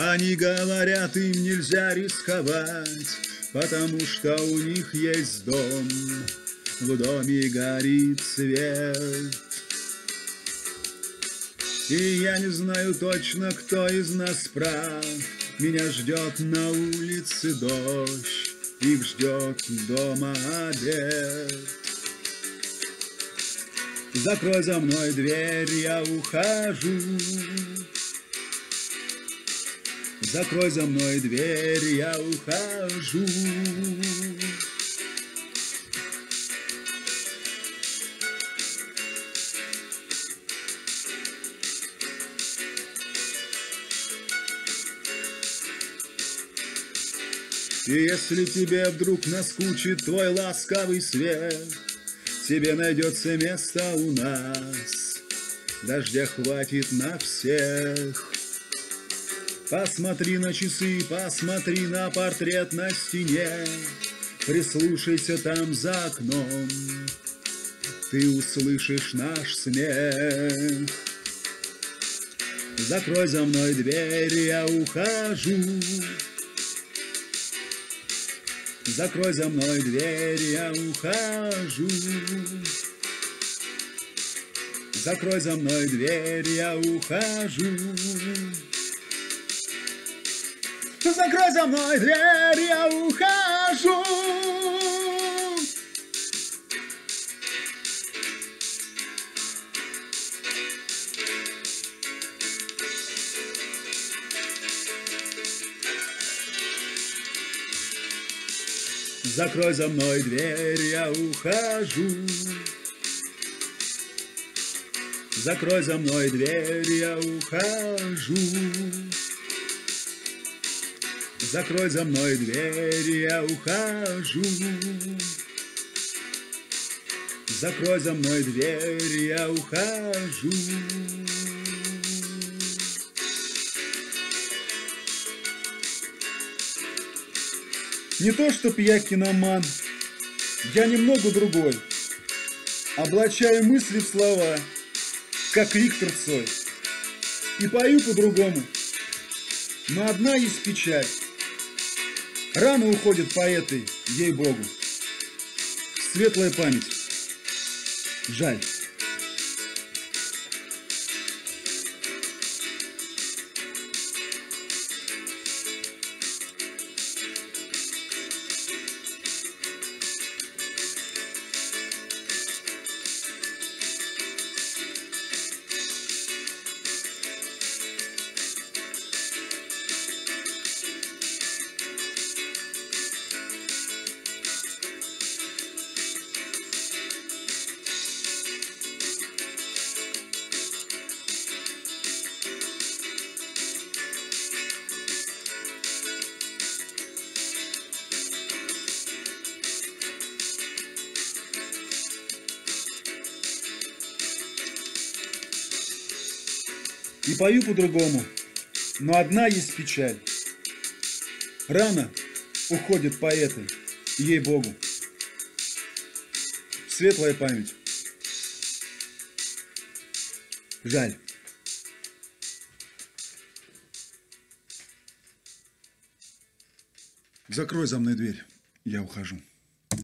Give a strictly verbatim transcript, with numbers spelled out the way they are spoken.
Они говорят, им нельзя рисковать, потому что у них есть дом, в доме горит свет. И я не знаю точно, кто из нас прав. Меня ждет на улице дождь, их ждет дома обед. Закрой за мной дверь, я ухожу. Закрой за мной дверь, я ухожу. И если тебе вдруг наскучит твой ласковый свет, тебе найдется место у нас, дождя хватит на всех. Посмотри на часы, посмотри на портрет на стене, прислушайся там за окном, ты услышишь наш смех. Закрой за мной дверь, я ухожу. Закрой за мной дверь, я ухожу. Закрой за мной дверь, я ухожу. Закрой за мной дверь, я ухожу. Закрой за мной дверь, я ухожу. Закрой за мной дверь, я ухожу. Закрой за мной дверь, я ухожу. Закрой за мной дверь, я ухожу. Не то, чтоб я киноман, я немного другой. Облачаю мысли в слова, как Виктор Цой. И пою по-другому, но одна есть печаль. Рано уходят поэты, ей-богу. Светлая память. Жаль. И пою по-другому, но одна есть печаль. Рано уходят поэты, ей-богу. Светлая память. Жаль. Закрой за мной дверь, я ухожу.